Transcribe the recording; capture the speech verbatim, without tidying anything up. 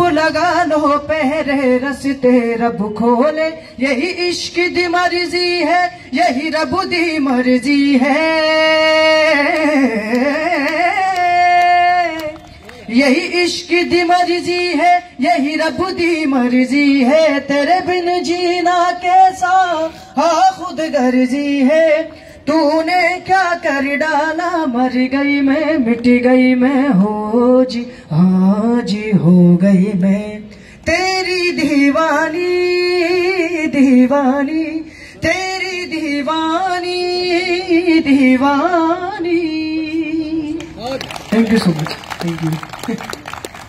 लगा लो पहरे रस्ते रब खोले, यही इश्क दी मर्जी है, यही रब दी मर्जी है, यही इश्क दी मर्जी है, यही रब दी मर्जी है। तेरे बिन जीना कैसा हाँ खुद गर्जी है, तूने क्या कर डाला, मर गई मैं मिट गई मैं, हो जी हाँ जी हो गई मैं, तेरी दीवानी दीवानी तेरी दीवानी दीवानी। Thank you so much, thank you.